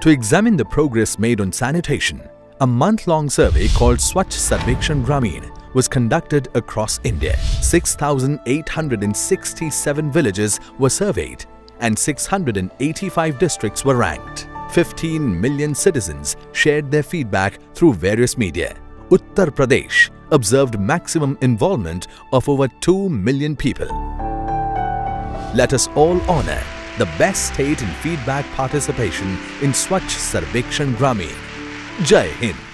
To examine the progress made on sanitation, a month-long survey called Swachh Sarvekshan Gramin was conducted across India. 6,867 villages were surveyed and 685 districts were ranked. 15 million citizens shared their feedback through various media. Uttar Pradesh observed maximum involvement of over 2 million people. Let us all honor the best state in feedback participation in Swachh Sarvekshan Gramin. Jai Hind!